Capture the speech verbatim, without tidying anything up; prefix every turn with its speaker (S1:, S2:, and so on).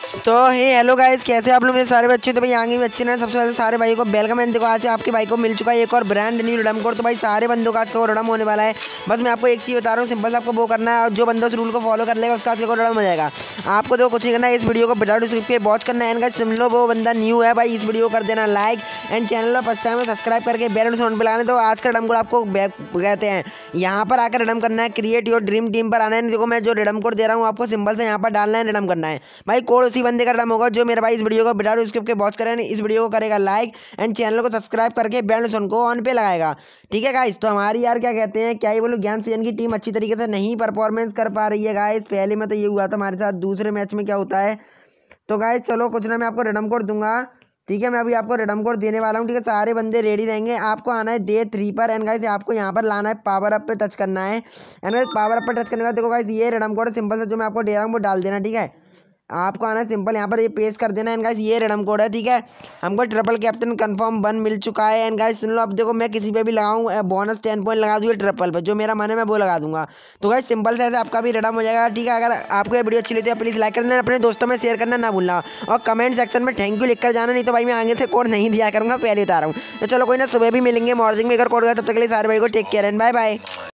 S1: तो हे hello guys, कैसे आप लोग मेरे सारे बच्चे। तो भाई आगे भी अच्छे ना, सबसे पहले सारे भाई को वेलकम एंड देखो आज आपके भाई को मिल चुका है एक और ब्रांड न्यू रिडम कोड। तो भाई सारे बंदों का आज का रिडम होने वाला है। बस मैं आपको एक चीज़ बता रहा हूँ, सिंपल आपको वो करना है और जो बंदों उस रूल को फॉलो कर लेगा उसका आज का रिडम हो जाएगा। आपको तो कुछ नहीं करना है, इस वीडियो को बिना के वॉच करना है। गाइस सुन लो, वो बंदा न्यू है भाई, इस वीडियो को कर देना लाइक एंड चैनल पर फर्स्ट टाइम सब्सक्राइब करके बेल नोटिफिकेशन पे लाना। तो आज का रिडम कोड आपको कहते हैं यहाँ पर आकर रिडम करना है, क्रिएट योर ड्रीम टीम पर आना है। देखो मैं जो रिडम कोड दे रहा हूँ आपको सिंपल से यहाँ पर डालना है, रिडम करना है। भाई कोड उसी बंदे का रिडम होगा जो मेरा भाई इस वीडियो को बिना उसके के वॉच करें, इस वीडियो को करेगा लाइक एंड चैनल को सब्सक्राइब करके बेल नोटिफिकेशन को ऑन पे लगाएगा। ठीक है गाइस, तो हमारी यार क्या कहते हैं, क्या ही बोलूं, ज्ञान सीजन की टीम अच्छी तरीके से नहीं परफॉर्मेंस कर पा रही है गाइस। पहले में तो ये हुआ था हमारे साथ, दूसरे मैच में क्या होता है। तो गाइस चलो कुछ ना, मैं आपको रिडम कोड दूंगा। ठीक है, मैं अभी आपको रिडम कोड देने वाला हूँ। ठीक है, सारे बंदे रेडी रहेंगे। आपको आना है डे थ्री पर एंड गाइस आपको यहाँ पर लाना है, पावर अप पे टच करना है एंड गाइस पावर अप पे टच करने का देखो गाइस ये रिडम कोड सिंपल से जो मैं आपको दे रहा हूँ वो डाल देना। ठीक है, आपको आना है सिंपल यहाँ पर ये पेस्ट कर देना एंड गाइस ये रिडम कोड है। ठीक है, हमको ट्रिपल कैप्टन कंफर्म वन मिल चुका है एंड गाइस सुन लो, अब देखो मैं किसी पे भी लगाऊं बोनस टेन पॉइंट लगा दूँ ट्रिपल पे, जो मेरा मन है मैं वो लगा दूंगा। तो गाइस सिंपल से ऐसे आपका भी रिडम हो जाएगा। ठीक है, अगर आपको ये वीडियो अच्छी लगी तो प्लीज़ लाइक करना, अपने दोस्तों में शेयर करना ना भूलना और कमेंट सेक्शन में थैंक यू लिख कर जाना, नहीं तो भाई मैं आगे से कोड नहीं दिया करूँगा, पहले बता रहा हूँ। तो चलो कोई ना, सुबह भी मिलेंगे मॉर्निंग में एक और कोड, तब तक के लिए सारे भाई को take care and bye bye.